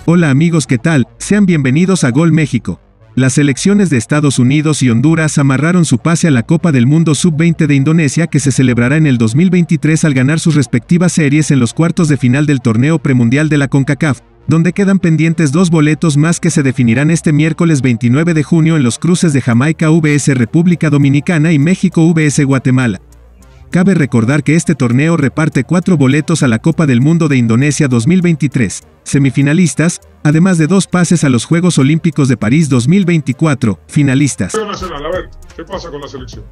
Hola amigos, ¿qué tal? Sean bienvenidos a Gol México. Las selecciones de Estados Unidos y Honduras amarraron su pase a la Copa del Mundo Sub-20 de Indonesia que se celebrará en el 2023 al ganar sus respectivas series en los cuartos de final del torneo premundial de la CONCACAF, donde quedan pendientes 2 boletos más que se definirán este miércoles 29 de junio en los cruces de Jamaica vs República Dominicana y México vs Guatemala. Cabe recordar que este torneo reparte 4 boletos a la Copa del Mundo de Indonesia 2023, semifinalistas, además de 2 pases a los Juegos Olímpicos de París 2024, finalistas. Nacional, a ver, ¿qué pasa con la selección?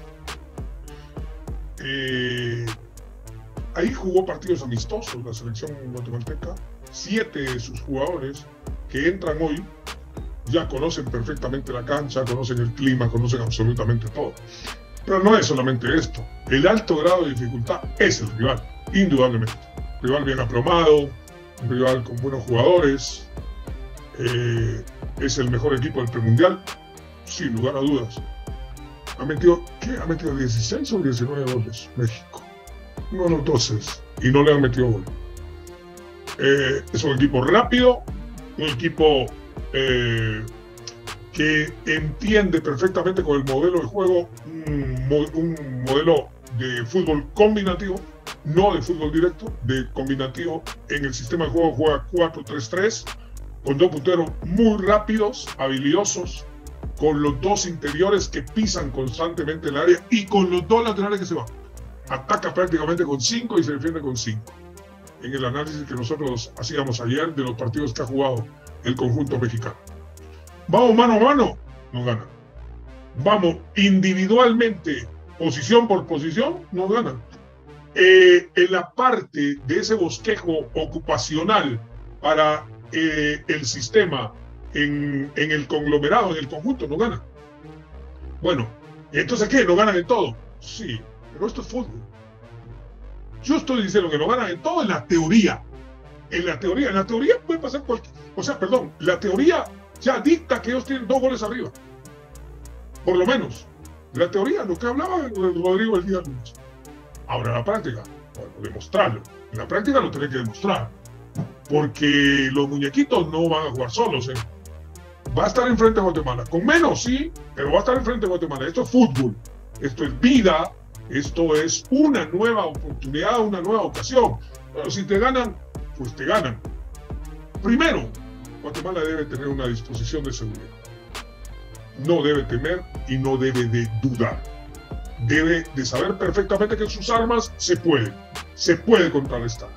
Ahí jugó partidos amistosos la selección guatemalteca. 7 de sus jugadores que entran hoy ya conocen perfectamente la cancha, conocen el clima, conocen absolutamente todo. Pero no es solamente esto. El alto grado de dificultad es el rival, indudablemente. Rival bien aplomado, un rival con buenos jugadores. Es el mejor equipo del premundial, sin lugar a dudas. Ha metido 16 o 19 goles México. Uno de los 12 y no le han metido gol. Es un equipo rápido, un equipo que entiende perfectamente con el modelo de juego, un modelo de fútbol combinativo, no de fútbol directo, de combinativo. En el sistema de juego juega 4-3-3, con 2 punteros muy rápidos, habilidosos, con los 2 interiores que pisan constantemente el área y con los 2 laterales que se van. Ataca prácticamente con 5 y se defiende con 5. En el análisis que nosotros hacíamos ayer de los partidos que ha jugado el conjunto mexicano. Vamos mano a mano, nos ganan. Vamos individualmente, posición por posición, nos ganan. En la parte de ese bosquejo ocupacional para el sistema, en el conglomerado, en el conjunto, nos ganan. Bueno, ¿entonces qué? ¿Nos ganan en todo? Sí, pero esto es fútbol. Yo estoy diciendo que nos ganan en todo en la teoría. En la teoría puede pasar cualquier... O sea, perdón, la teoría ya dicta que ellos tienen 2 goles arriba. Por lo menos. La teoría, lo que hablaba Rodrigo el día lunes. Ahora, en la práctica, bueno, demostrarlo. En la práctica lo tenés que demostrar. Porque los muñequitos no van a jugar solos. Va a estar enfrente de Guatemala. Con menos, sí, pero va a estar enfrente de Guatemala. Esto es fútbol. Esto es vida. Esto es una nueva oportunidad, una nueva ocasión. Pero si te ganan, pues te ganan. Primero, Guatemala debe tener una disposición de seguridad. No debe temer y no debe de dudar. Debe de saber perfectamente que sus armas se puede contrarrestar.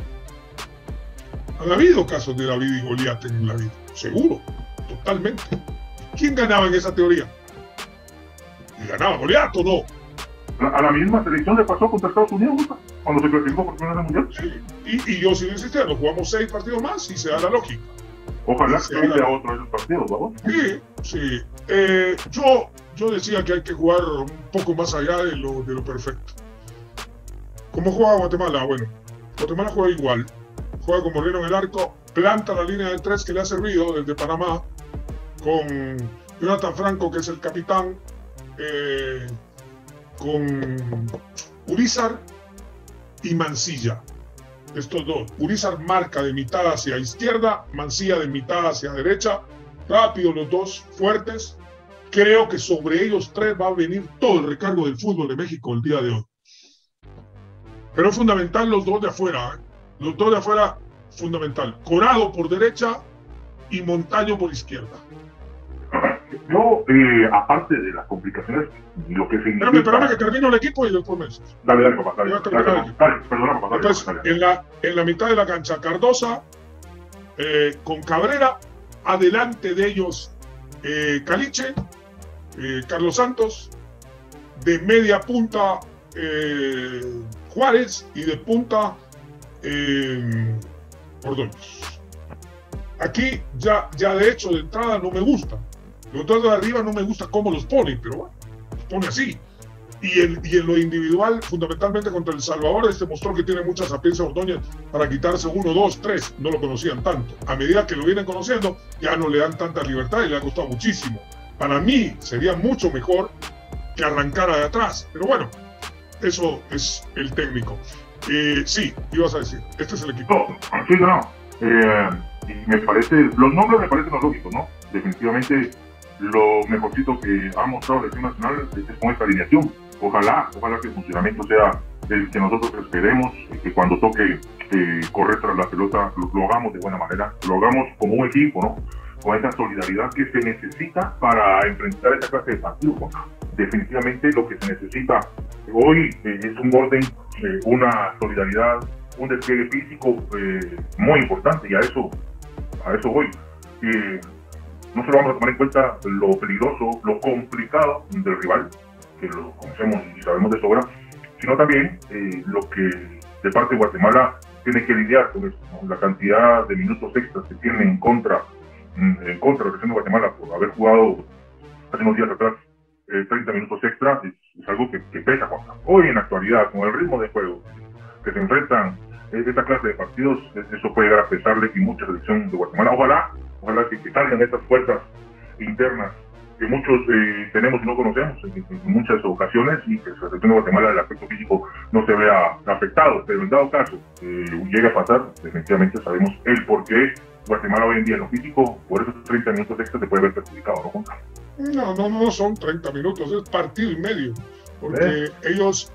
Han habido casos de David y Goliat en la vida, seguro, totalmente. ¿Quién ganaba en esa teoría? ¿Y ganaba Goliat o no? A la misma selección le pasó contra Estados Unidos, ¿no? Cuando se clasificó por primera vez mundial. Sí, y yo sigo insistiendo, jugamos 6 partidos más y se da la lógica. Ojalá que haya otro de esos partidos, ¿vamos? Sí. Yo decía que hay que jugar un poco más allá de lo perfecto. ¿Cómo juega Guatemala? Bueno, Guatemala juega igual. Juega con Moreno en el arco, planta la línea de 3 que le ha servido desde Panamá, con Jonathan Franco, que es el capitán, con Urizar y Mancilla. Estos 2. Urizar marca de mitad hacia izquierda, Mancilla de mitad hacia derecha. Rápido los 2, fuertes. Creo que sobre ellos 3 va a venir todo el recargo del fútbol de México el día de hoy. Pero es fundamental los 2 de afuera. Los 2 de afuera, fundamental. Corado por derecha y Montaño por izquierda. Yo, aparte de las complicaciones y lo que significa... Espérame que termino el equipo y después me dices. Dale, papá, dale, perdona, papá. Entonces, en la mitad de la cancha, Cardosa, con Cabrera, adelante de ellos, Caliche, Carlos Santos, de media punta, Juárez, y de punta, Ordóñez. Aquí ya de hecho de entrada no me gusta. Los 2 de arriba no me gusta cómo los pone, pero bueno, los pone así. Y en lo individual, fundamentalmente contra El Salvador, mostró que tiene mucha sapiencia Ordóñez para quitarse 1, 2, 3. No lo conocían tanto. A medida que lo vienen conociendo, ya no le dan tanta libertad y le ha costado muchísimo. Para mí sería mucho mejor que arrancara de atrás. Pero bueno, eso es el técnico. Sí, ibas a decir, este es el equipo. No, sí, no. Y me parece, los nombres me parecen los lógicos, ¿no? Definitivamente lo mejorcito que ha mostrado la selección nacional es con esta alineación. Ojalá que el funcionamiento sea el que nosotros esperemos, que cuando toque correr tras la pelota lo hagamos de buena manera, lo hagamos como un equipo, ¿no? Con esa solidaridad que se necesita para enfrentar esta clase de partidos. Definitivamente lo que se necesita hoy es un orden, una solidaridad, un despliegue físico muy importante, y a eso voy. No solo vamos a tomar en cuenta lo peligroso, lo complicado del rival, que lo conocemos y sabemos de sobra, sino también lo que de parte de Guatemala tiene que lidiar con eso, ¿no? La cantidad de minutos extras que tiene en contra de la selección de Guatemala por haber jugado hace unos días atrás 30 minutos extra es algo que pesa, Juan. Hoy en la actualidad, con el ritmo de juego que se enfrentan esta clase de partidos, eso puede llegar a pesarle y mucha selección de Guatemala. Ojalá que salgan estas fuerzas internas que muchos tenemos y no conocemos en muchas ocasiones, y que la selección de Guatemala, el aspecto físico, no se vea afectado. Pero en dado caso llegue a pasar, definitivamente sabemos el por qué Guatemala hoy en día en lo físico, por esos 30 minutos extra, se puede ver perjudicado, ¿no, Juan? No son 30 minutos, es partido y medio, porque ellos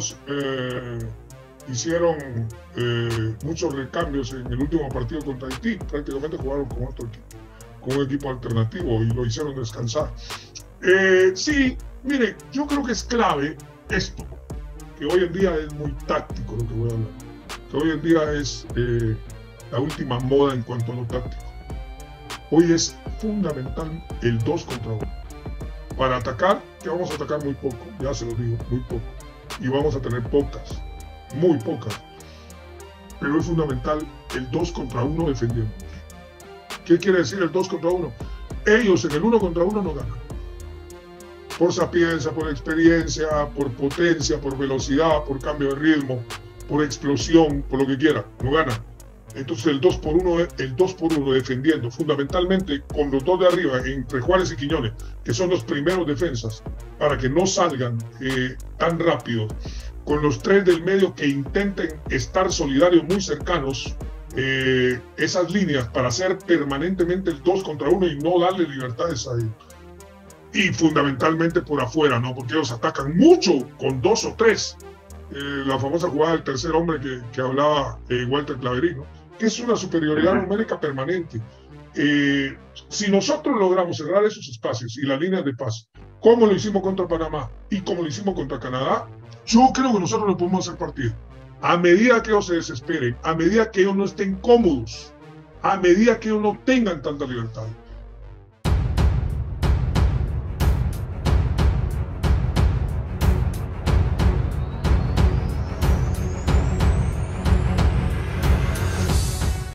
hicieron muchos recambios en el último partido contra Haití. Prácticamente jugaron con otro equipo, con un equipo alternativo, y lo hicieron descansar. Sí, mire, yo creo que es clave esto, que hoy en día es muy táctico lo que voy a hablar, que hoy en día es la última moda en cuanto a lo táctico. Hoy es fundamental el 2 contra 1. Para atacar, que vamos a atacar muy poco, ya se lo digo, muy poco, y vamos a tener pocas, muy pocas, pero es fundamental el 2 contra 1 defendiendo. ¿Qué quiere decir el 2 contra 1? Ellos en el 1 contra 1 no ganan. Por sapiencia, por experiencia, por potencia, por velocidad, por cambio de ritmo, por explosión, por lo que quiera, no ganan. Entonces el 2 por 1 defendiendo, fundamentalmente con los dos de arriba, entre Juárez y Quiñones, que son los primeros defensas, para que no salgan tan rápido, con los 3 del medio que intenten estar solidarios muy cercanos, esas líneas para hacer permanentemente el 2 contra 1 y no darle libertades a ellos. Y fundamentalmente por afuera, ¿no? Porque ellos atacan mucho con 2 o 3. La famosa jugada del tercer hombre que hablaba Walter Claverino, que es una superioridad numérica permanente. Si nosotros logramos cerrar esos espacios y las líneas de pase, como lo hicimos contra Panamá y como lo hicimos contra Canadá, yo creo que nosotros lo podemos hacer partido. A medida que ellos se desesperen, a medida que ellos no estén cómodos, a medida que ellos no tengan tanta libertad.